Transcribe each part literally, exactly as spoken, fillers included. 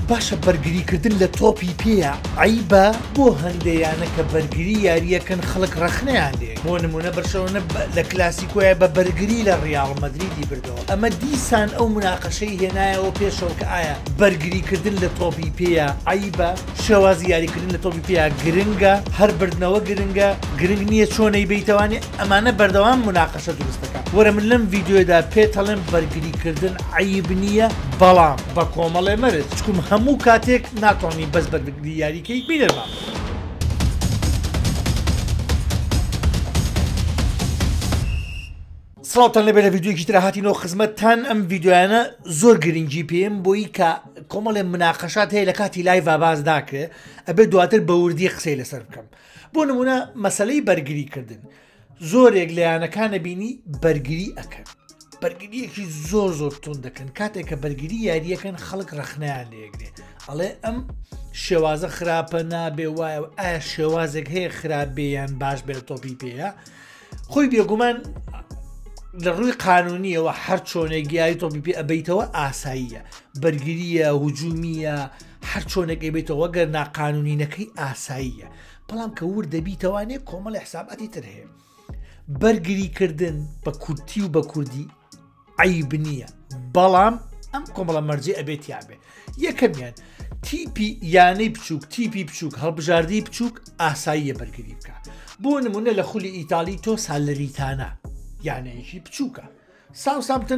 باشە بەرگریکردن لە تۆپی پێە عیبە بۆ هەندێیانە کە بەرگری یاریەکەن خەڵک ڕەخنەیان لێ بۆ نمونە بەرشەوەنە لە کلاسیکۆیە بە بەرگری لە ڕیاڵ مەدریدی بردەوە ئەمە دیسان ئەو مناقەشەی هێنایەوە پێشەوە کە ئایا بەرگریکردن لە تۆپی پێە عیبە شێوازی یاریکردن لە تۆپی پێە گرنگە هەر بردنەوە گرنگە گرنگ نییە چۆنەی بیتەوانێ ئەمانە بەردەوام مناقەشە دروستەکە وەرە من لەم ڤیددیۆدا پێتەڵێن بەرگریکردن عیب نییە بەڵام بە کۆمەڵێ مەرج چکم هەموو کاتێک ناتوانانی بەس بەرگری یاریکەی بینەرمان سڵاوتان لەبێ لە ڤیددیۆیەکی ترە هاتینەوە خزمەتتان ئەم ڤیددیۆیانە زۆر گرنگی پێم بۆی کە کۆمەڵێ مناقەشات هەیە لە کاتی لایڤ باز داکرێ ئەبێ دواتر بە وردی قسەی لەسەر بکەم بۆ نمونە مەسەلەی بەرگریکردن زۆرێک لەیانەکانە بینی بەرگری ئەکەن بەرگریەکی زۆر زۆر تون دەکەن کاتێک کە بەرگری یاریەکەن خەڵک ڕەخنەیان لێگرێ ئەڵێ ئەم شێوازە خراپە نابێ وایە ئایا شێوازێک هەیە خراپبێیان باش بێت تۆپی پێەیە خۆی بێگومان لە ڕووی قانونیەوە هەر چۆنێک گیایی تۆپی پێ ئەبیتەوە ئاساییە بەرگریە هجوومیە هەر چۆنێک ئەبێتەوە وەگەر ناقانونینەکەی ئاساییە بەڵام کە ور دەبیتەوانێ کۆمەڵی حساباتی تر هەیە بەرگریکردن بە کورتی و بە کوردی عیب نییە بەڵام ئەم کۆمەڵە مەرجێ ئەبێت یابێ یەکەمیان تیپی یانەی بچووک تیپی بچووک هەڵبژاردی بچووک ئاساییە بەرگری بکە بۆ نمونە لە خولی ئیتالی تۆ سالەریتانە یانەیەکی بچووکە ساوسامتن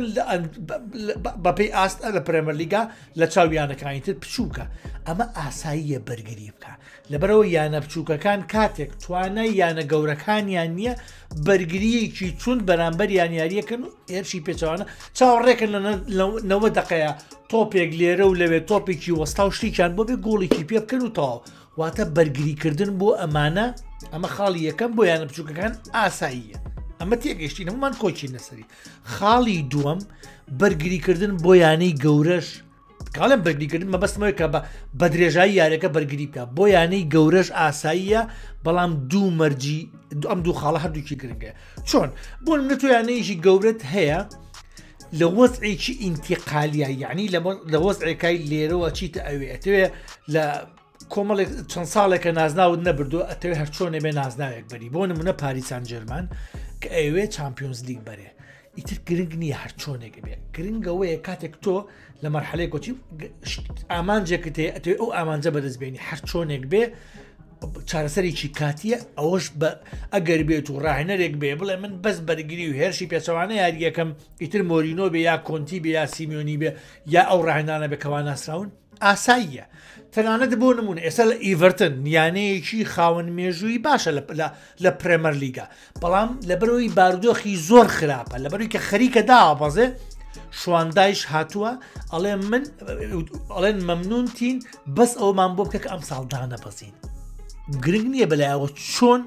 بەپێی ئاستە لە پرێمەرلیگا لە چاویانەکانیتر بچووکە ئەمە ئاساییە بەرگری بکە لەبەرەوە یانە بچووکەکان کاتێک توانای یانە گەورەکانیان نییە بەرگریەکی چون بەرامبەر یانیاریەکەن و هێرشی پێچوانە چاوەڕێکن لەنەوە دقەیە تۆپێک لێرە و لەوێت تۆپێکی وەستا و شتێکیان بۆ بێ گۆڵێکی پێ بکەن و تەواو واتە بەرگریکردن بۆ ئەمانە ئەمە خاڵی یەکەم بۆ یانە بچووکەکان ئاساییە ئەمە تێگەشتین هەمومان کۆچی نەسەری خاڵی دووەم بەرگریکردن بۆ یانەی گەورەش کاڵم بەرگریکردن مەبەستمەوە کە بە درێژایی یارەکە بەرگری بکە بۆ یانەی گەورەش ئاساییە بەڵام دوو مەرجی ئەم دوو خاڵە هەردووکی گرنگە چۆن بۆ منە تۆ یانەیەکی گەورەت هەیە لە وەزعێکی ئینتیقالیە یعنی لە وەزعێکای لێرەوە چیتە ئەوێ ئەتەوێ لە کۆمەڵێک چەند ساڵێکە نازناوت نەبردو ئەتەوێ هەر چۆنێ بێ نازناوێک بەری بۆ نمونە پاریسان جەرمان کە ئەوێ چامپیۆنز لیگ بەرێ ئیتر گرنگ نییە هەر چۆنێک بێ گرنگەوەیە کاتێک تۆ لە مەرحەلەیە کۆچی ئامانجێکت هەیە ئەتوێ ئەو ئامانجە بەدەستبێنی هەر چۆنێک بێ چارەسەرێکی کاتیە ئەوەش بە ئەگەر بێت و ڕاهێنەرێک بێ بڵێ من بەس بەرگری و هێرشی پێچەوانە یاریەکەم ئیتر مۆرینۆ بێ یا کۆنتی بێ یا سیمیۆنی بێ یا ئەو ڕاهێنانە بێکەوان ناسراون ئاساییە تەنانەت بۆ نمونە ئێستا لە ئیڤەرتن یانەیەکی خاوەن مێژووی باشە لە پرێمەر لیگا بەڵام لەبەرەوەی بارودۆخی زۆر خراپە لەبەروی کە خەریکە داوەبەزێ شواندایش هاتووە ئەڵێ من ئەڵێن مەمنونتین بەس ئەومان بۆ بکە کە ئەم ساڵدانە بەزین گرنگ نییە بەلایەوە چۆن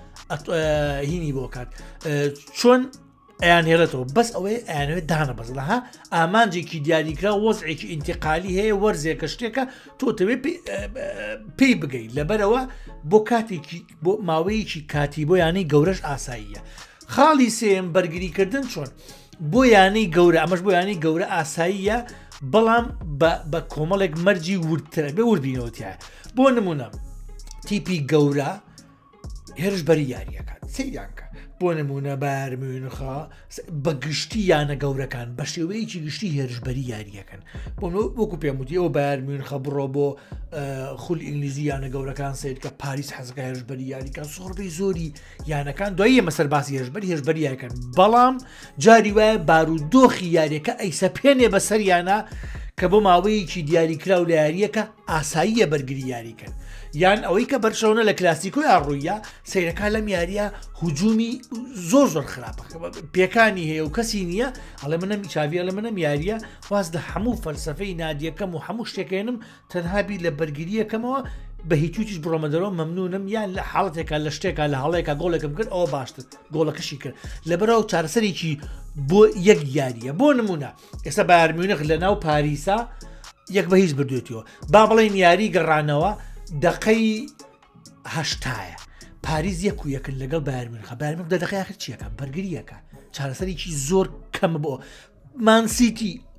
هینی بۆ کات چۆن ئەیان هێرێتەوە بەس ئەوەی ئەیانوێت دانە بەزڵەها ئامانجێکی دیاریکرا وەزعێکی ئینتیقالی هەیە وەرزێکە شتێکە تۆتەوێت پێی بگەیت لەبەرەوە بۆ کاتێکی بۆ ماوەیەکی کاتی بۆ یانەی گەورەش ئاساییە خاڵی سێم بەرگریکردن چۆن بۆ یانەی گەورە ئەمەش بۆ یانەی گەورە ئاساییە بەڵام بە کۆمەڵێک مەرجی وردترە بێ وردبینەوەتیایە بۆ نمونە تیپی گەورە هێرش بەری یاریەکان سەیرانکە بۆ نمونە بارمێنخە بە گشتی یانە گەورەکان بە شێوەیەکی گشتی هێرشبەری یاریەکەن بۆ وەکو پێم وتی ئەو بارمێنخە بڕۆ بۆ خول ئینگلیزی یانە گەورەکان سید کە پاریس حەزەکە هێرشبەری یاریکان سۆڕبەی زۆری یانەکان دوایی مەسەر باسی هێرشبەری هێرشبەری یاریەکان بەڵام جاری وایە بارودۆخی یاریەکە ئەیسە پێنێ بەسەر یانە کە بۆ ماوەیەکی دیاریکرا و لە یاریەکە ئاساییە بەرگری یاریکەن یان ئەوەی کە بەرشەونە لە کلاسیکۆی ڕوویە سیرەکە لەم یاریە هجوومی زۆر زۆر خراپە پێکانی هەیە و کەسی نییە ئەڵێ منە چاویە لە منەم یاریە واز لە هەموو فەلسەفەی نادیەکەم و هەموو شتێکێنم تەنهابی لە بەرگریەکەمەوە بە هیچوتیش بڕۆمەدەرەوە مەمنونم یان لە حاڵەتێکە لە شتێکە لە هەڵەیەکە گۆڵێکم کرد ئەوە باشتر گۆڵەکەشی کرد لەبەرەوە چارەسەرێکی بۆ یەک یاریە بۆ نمونە ئێستا بارمێنخ لە ناو پاریسا یەک بە هیچ بردوێتەوە با بڵێن یاری گەڕانەوە دقەی هەشتایە پاریز یەک و یەکن لەگەڵ بارمێنخە بارمێنخ دە دقەیە چیەکە بەرگریەکە چارەسەرێکی زۆر کەم بۆ مانسیتی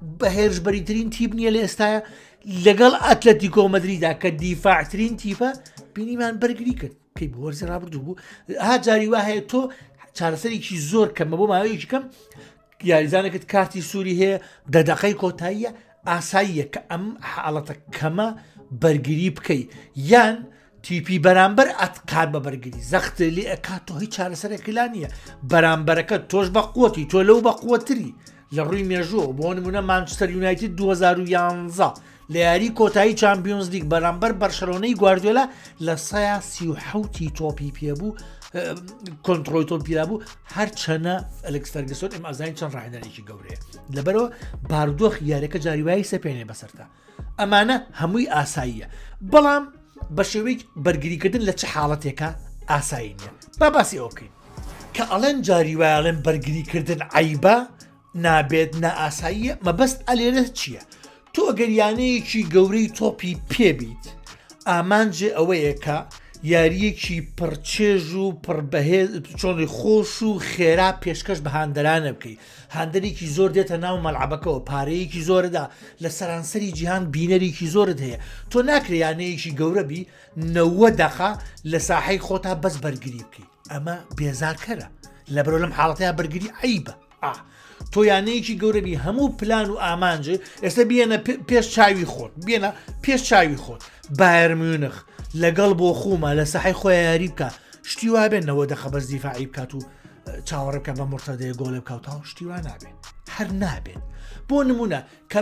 بە هێرشبەریترین تیپ نییە لە ئێستاە لەگەڵ ئەتلەتیکۆ مەدریدا کە دیفاعترین تیپە بینیمان بەرگری کرد پێی بۆ وەرزی ڕابردوو بوو ها جاری وا هەیە تۆ چارەسەرێکی زۆر کەمە بۆ ماوەیەکی کەم یاریزانێکت کارتی سووری هەیە دەدەقەی کۆتاییە ئاساییە کە ئەم حاڵەتە کەمە بەرگری بکەی یان تیپی بەرامبەر ئەتقات بە بەرگری زەخت لێ ئەکات تۆ هیچ چارەسەرێکلا نییە بەرامبەرەکە تۆش بە قوتی تۆ لەو بە قوتری لە ڕووی مێژووە بۆ نمونە مانچستەر یونایتد دوو هەزار و یانزە لە یاری کۆتایی چامپیۆنز لیگ بەرامبەر بەرشەلۆنەی گواردیۆلا لە سەیا سی و حەوتی تۆپی پێبوو کۆنتڕۆی تۆپیرا بوو هەر چەنە ئەلێکس فەرگسۆن ئێمە ئازانین چەند ڕاهێنەرێکی گەورەیە لەبەرەوە بارودۆخ یاریەکە جاریوایی سەپێنێ بەسەرتا ئەمانە هەمووی ئاساییە بەڵام بە شێوەیەک بەرگریکردن لە چه حاڵەتێکە ئاسایی نیە با باسی ئەوکەین کە ئەڵێن جاریوایڵێن بەرگریکردن عیبە نابێت نائاساییە مەبەست ئەلێرە چییە؟ تۆ گەریانەیەکی گەورەی تۆپی پێبیت ئامانجێ ئەوەیە کە یاریەکی پڕچێژ و پڕبەهێز چۆنی خۆش و خێرا پێشکەش بە هاندەرانە بکەیت هاندەرێکی زۆر دێتە ناو مەلعەبەکەەوە پارەیەکی زۆردا لە سەرانسەری جیهان بینەرێکی زۆرت هەیە تۆ ناکرێ یانەیەکی گەورە بی نەوە دەقا لە ساحەی خۆتا بەس بەرگری بکەیت ئەمە بێزارکەرە لەبەرەوە لەم حاڵەتەیە بەرگری عیبە تۆ یانەیەکی گەورەبی هەموو پلان و ئامانجێ ئێستا بێنە پێش چاوی خۆت بێنە پێش چاوی خۆت بایر میونخ لەگەڵ بۆ خومە لە سەحی خۆی یاری بکە شتی وا بێنەوە دەخە بەس دیفاعی بکات و چاوەڕە بکە بە مرتەدەیە گۆڵێ بکەوتەوە شتی وا نابێت هەر نابێت بۆ نمونە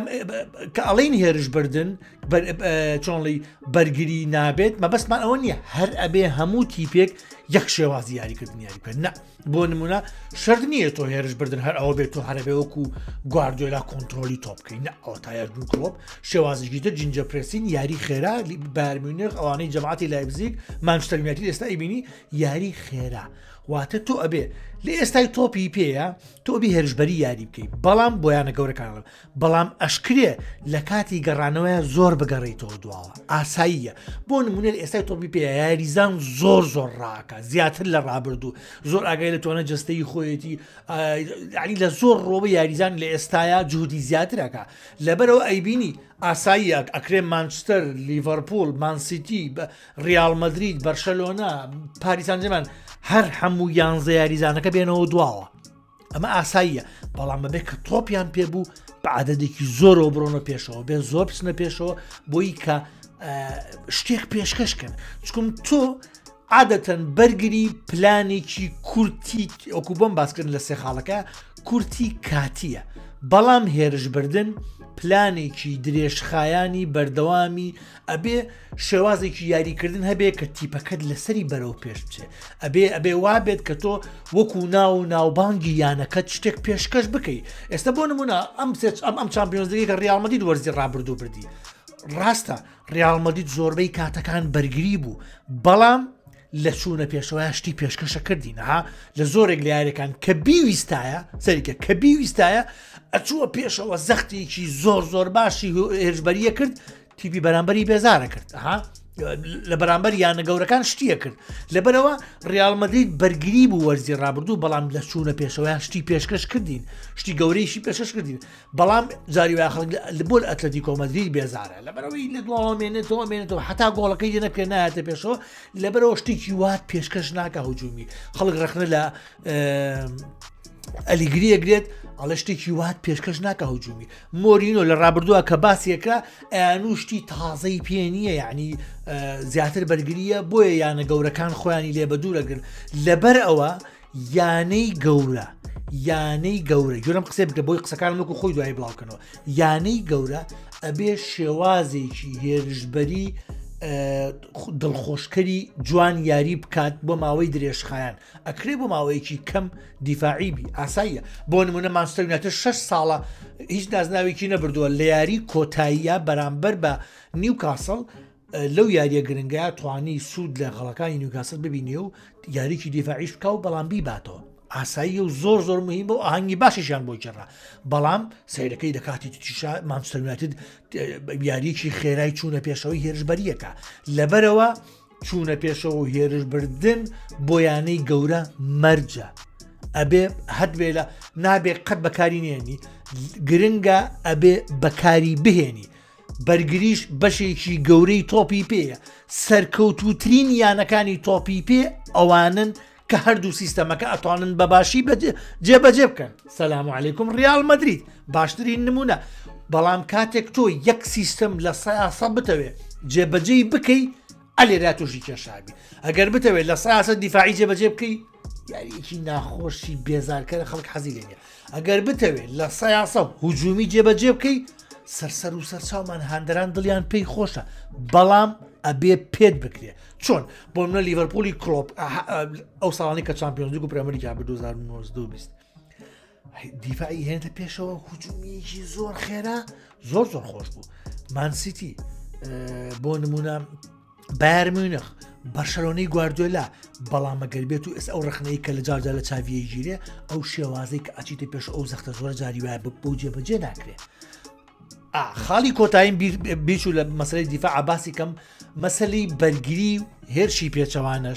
کە ئەڵین هێرش بردن چۆنڵی بەرگری نابێت مەبەستمان ئەوە نییە هەر ئەبێ هەموو تیپێک یەک شێوازی یاریکردن یاری بکەن نە بۆ نمونە شەرت نییە تۆ هێرش بردن هەر ئەوە بێت تۆ هەرەبێ وەکو گواردیۆلا کۆنتترۆلی تۆ بکەین نە ئەو تا یاردون کلۆب شێوازیشی تر جینجە پرسین یاری خێرا بایر میونخ ئەوانەی جەماعەتی لایپزیگ مانچستەر یونایتد ئێستا ئەیبینی یاری خێرا واتە تۆ ئەبێ لە ئێستای تۆپی پێەیە تۆ بی هێرشبەری یاری بکەیت بەڵام بۆیانە گەورەکانڵم بەڵام ئەشکرێ لە کاتی گەڕانەوەیە زۆر بگەڕێیتەوە دواوە ئاساییە بۆ نمونە لە ئێستای تۆپی پێ یاریزان زۆر زۆر ڕاکە زیاتر لە ڕابردوو زۆر ئاگای لە تۆنە جستەی خۆیەتی ینی لە زۆر ڕۆبە یاریزان لە ئێستاە جوودی زیاترەکە لەبەرەوە ئەیبینی ئاسایی ئەکرێ مانچستەر لیڤەرپۆل مانسیتی ریال مەدرید بەرشەلۆنا پاریسانجەمان هەر هەموو یانزە یاریزانەکە بێنەوە دواوە ئەمە ئاساییە بەڵام بەبێت کە تۆپیان پێبوو بە عادەدێکی زۆرەوە بڕۆنە پێشەوە بێ زۆر پچنە پێشەوە بۆی کە شتێک پێشکەشکن چکم تۆ عادەتەن بەرگری پلانێکی کورتی ئۆکو بۆم باسکردن لە سێ خاڵەکە کورتی کاتیە بەڵام هێرش بردن پلانێکی درێژخایانی بەردەوامی ئەبێ شێوازێکی یاریکردن هەبێ کە تیپەکەت لەسەری بەرەو پێش بچێ ئەبێ ئەبێ وابێت کە تۆ وەکو ناو و ناوبانگی یانەکەت شتێک پێشکەش بکەیت ئێستا بۆ نمونە ئەم ئەم ئەم چامپیۆنزلیگی کە ریال مەدرید وەرزی ڕابردوو بردی ڕاستە ریال مەدرید زۆربەی کاتەکان بەرگری بوو بەڵام لە چوونە پێشەوە شتی پێشکەشە کردینەها لە زۆرێک لە یاریەکان کە بیویستایە سەریکە کە بیویستایە ئەچووە پێشەوە زەختێکی زۆر زۆر باشی هێرشبەریە کرد تیپی بەرامبەری بێزارە کرد ها لە بەرامبەر یانە گەورەکان شتیە کرد لەبەرەوە ریال مەدرید بەرگری بوو وەرزی ڕابردوو بەڵام لە چوونە پێشەوە شتی پێشکەش کردین شتی گەورەیشی پێشکەش کردین بەڵام جاری لە بۆ ئەتلەتیکۆ مەدرید بێزارە لەبەرەوەی لە دوامێنێتەوە مێنێتەوە حتا گۆڵەکەی دێنە پێ نایەتە پێشەوە لەبەرەوە شتێکی وات پێشکەش ناکە هجومی خەڵک ڕخنە لە ئەلیگریە گرێت ئەڵە شتێکی وات پێشکەش ناکە هجومی مۆرینۆ لە ڕابردووە کە باسیەکە ئەیانوشتی تازەی پێ نییە یعنی زیاتر بەرگریە بۆیە یانە گەورەکان خۆیانی لێ بە دوورەگرن لەبەر ئەوە یانەی گەورە یانەی گەورە گوێرم قسە بکە بۆی قسەکان وەکو خۆی دوای بڵاوکەنەوە یانەی گەورە ئەبێ شێوازێکی هێرشبەری دڵخۆشکەری جوان یاری بکات بۆ ماوەی درێژخایان ئەکرێ بۆ ماوەیەکی کەم دیفاعیبی ئاساییە بۆ نمونە مانچستەر یونایتد شەش ساڵە هیچ نازناوێکی نەبردووە لە یاری کۆتاییە بەرامبەر بە نیوکاسڵ لەو یاریە گرنگە توانی سوود لە غەڵەکانی نیوکاسڵ ببینێ و یاریکی دیفاعیش بکە و بەڵام بیباتەوە ئاسایی و زۆر زۆر مهم بۆ ئاهەنگی باشیشیان بۆ جێڕا بەڵام سیرەکەی دەکاتی تیشا مانچستەر یونایتد یاریکی خێرای چوونە پێشەوەی هێرشبەریەکە لەبەرەوە چوونە پێشەوە و هێرشبردن بۆ یانەی گەورە مەرجە ئەبێ هەت بێ لە نابێ قەت بەکاری نێنی گرنگە ئەبێ بەکاری بهێنی بەرگریش بەشێکی گەورەی تۆپی پێیە سەرکەوتوترین یانەکانی تۆپی پێ ئەوانن کە هەردوو سیستەمەکە ئەتوانن بەباشی جێبەجێ بکەن سەلام عەلەیکوم ڕیال مەدرید باشترین نمونە بەڵام کاتێک تۆ یەک سیستەم لە سەیاسە بتەوێ جێبەجێی بکەی ئەلێرا تووشی کێشابی ئەگەر بتەوێت لە سەیاسە دیفاعی جێبەجێ بکەی یاریەکی ناخۆشی بێزارکەرە خەڵک حەزی لێنە ئەگەر بتەوێت لە سەیاسە هجومی جێبەجێ بکەی سەرسەر و سەرچاومان هاندەران دڵیان پێی خۆشە بەڵام ئەبێ پێت بکرێ چۆن بۆ منە لیڤەرپۆلی کلۆپ ئەو ساڵانی کە چامپیۆنز لیگ و پرێمەر بە دوو هەزار و نۆزدە و بیست دیفاعی هێنێتە پێشەوە هجومیەکی زۆر خێرا زۆر زۆر خۆش بوو مانسیتی بۆ نمونە بایر میونخ بەرشەلۆنەی گواردیۆلا بەڵام ئەگەر بێت و ئێس ئەو ڕخنەی کە لە جارجار لە چاویە ژیرێ ئەو شێوازەی کە ئەچیتە پێش ئەو زەختە زۆر جاری وایە بۆ جێبەجێ ناکرێ خاڵی کۆتاییم بیچ و لە مەسەلەی دیفاع باسی کەم مەسەلەی بەرگری هێرشی پێچەوانش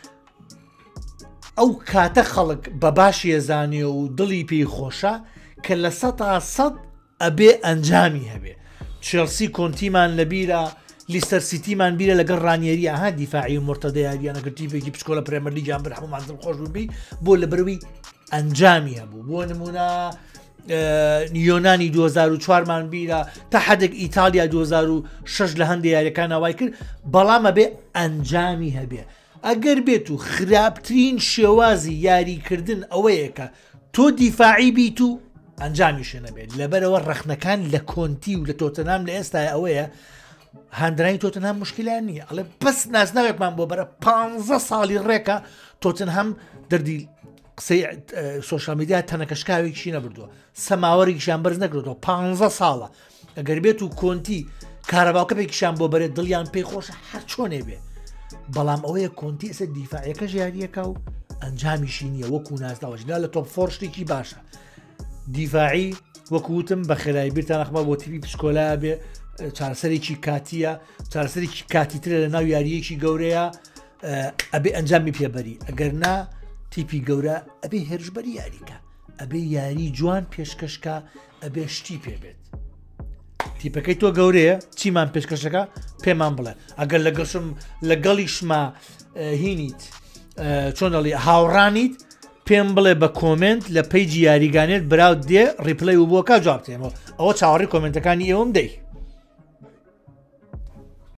ئەو کاتە خەڵک بە باشی ێزانێ و دڵی پێی خۆشە کە لە سەد تا سەد ئەبێ ئەنجامی هەبێ چێلسی کۆنتیمان لەبیرە لیستەر سیتیمان بیرە لەگەڵ ڕانیێری ئاها دیفاعی مرتەدە یاریانەگرتیبێکی پشکۆلە پرێمەر لیگیان بر هەمومان دڵ خۆش بووبی بۆ لە بەروی ئەنجامی هەبوو بۆ نمونە یۆنانی دوو هەزار و چوارمان بیرە تا حدێک ئیتالیا دوو هەزار و شەش لە هەندێک یاریەکان ئاوای کرد بەڵام ئەبێ ئەنجامی هەبێ ئەگەر بێت و خراپترین شێوازی یاریکردن ئەوەیە کە تۆ دیفاعی بیت و ئەنجامی شوێنە بێت لەبەرەوە ڕەخنەکان لە کۆنتی و لە تۆتەنام لە ئێستا ئەوەیە هاندرانی تۆتەنهام مشکلان نییە ئەڵێ بەس ناسناوێکمان بۆ بەرە پانزە ساڵی ڕێکە تۆتەنهام دەردی قسەی سۆشال میدیا تەنەکەشکاوێکیشی نەبردووە سەماوەڕێکیشیان بەرز نەکردەوە پانزە ساڵە ئەگەر بێت و کۆنتی کارەباوکەپێکیشیان بۆ بەرێت دڵیان پێی خۆشە هەر چۆنێ بێ بەڵام ئەوەیە کۆنتی ئێستا دیفاعەکە ژیاریەکە و ئەنجامیشی نییە وەکو نازداوەژنا لە تۆپ فۆر شتێکی باشە دیفاعی وەکوتم بە خێرایی بیرتان نەخمە بۆ تیپی پشکۆلا بێ چارەسەرێکی کاتیە چارەسەرێکی کاتیترە لە ناو یاریەکی گەورەیە ئەبێ ئەنجامی پێبەری ئەگەر نا تیپی گەورە ئەبێ هێرشبەری یاریکە ئەبێ یاری جوان پێشکەشکە ئەبێ شتی پێبێت تیپەکەی تۆ گەورەیە چیمان پێشکەشەکە پێمان بڵێ ئەگەر لەگەشم لەگەڵیشما هینیت چۆنەڵی هاوڕانیت پێم بڵێ بە کۆمنت لە پەیجی یاریگانێت براو دێ ڕیپلەی و بۆکە جواب تێمەوە ئەوە چاوەڕی کۆمنتەکانی ئێوەم دەی